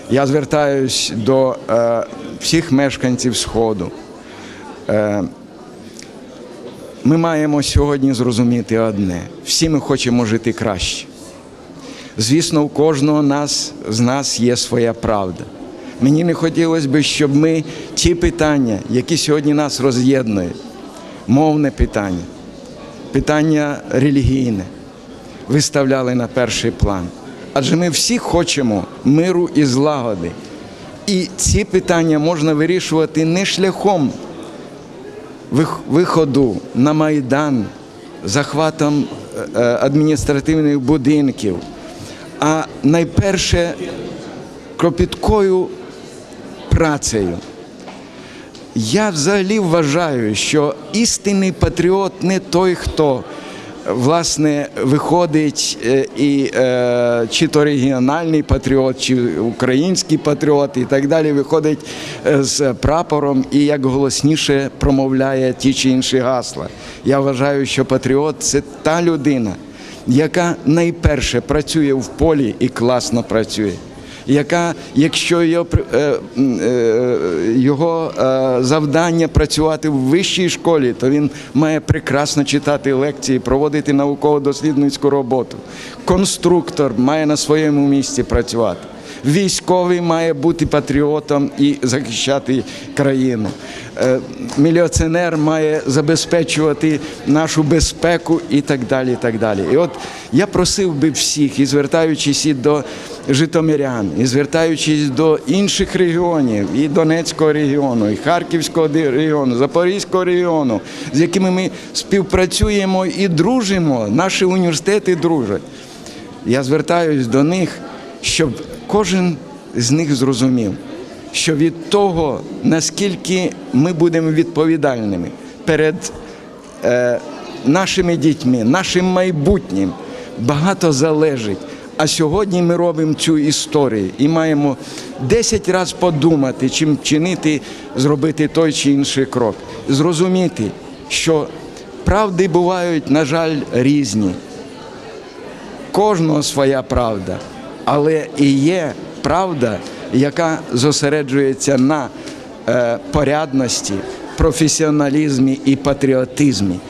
Я звертаюсь до всіх мешканців Сходу. Ми маємо сьогодні зрозуміти одне. Всі ми хочемо жити краще. Звісно, у кожного з нас є своя правда. Мені не хотілося б, щоб ми ті питання, які сьогодні нас роз'єднують, мовне питання, питання релігійне, виставляли на перший план. Адже ми всі хочемо миру і злагоди. І ці питання можна вирішувати не шляхом виходу на Майдан, захватом адміністративних будинків, а найперше кропіткою працею. Я взагалі вважаю, що істинний патріот не той, хто, власне, виходить чи то регіональний патріот, чи український патріот і так далі, виходить з прапором і як голосніше промовляє ті чи інші гасла. Я вважаю, що патріот – це та людина, яка найперше працює в полі і класно працює. Яка, якщо його завдання працювати в вищій школі, то він має прекрасно читати лекції, проводити науково-дослідницьку роботу. Конструктор має на своєму місці працювати. Військовий має бути патріотом і захищати країну. Міліціонер має забезпечувати нашу безпеку і так далі, і так далі. І от я просив би всіх, і звертаючись і до житомирян, і звертаючись до інших регіонів, і Донецького регіону, і Харківського регіону, Запорізького регіону, з якими ми співпрацюємо і дружимо, наші університети дружать. Я звертаюсь до них, щоб кожен з них зрозумів, що від того, наскільки ми будемо відповідальними перед нашими дітьми, нашим майбутнім, багато залежить. А сьогодні ми робимо цю історію і маємо 10 разів подумати, чим чинити, зробити той чи інший крок. Зрозуміти, що правди бувають, на жаль, різні. Кожного своя правда, але і є правда, яка зосереджується на порядності, професіоналізмі і патріотизмі.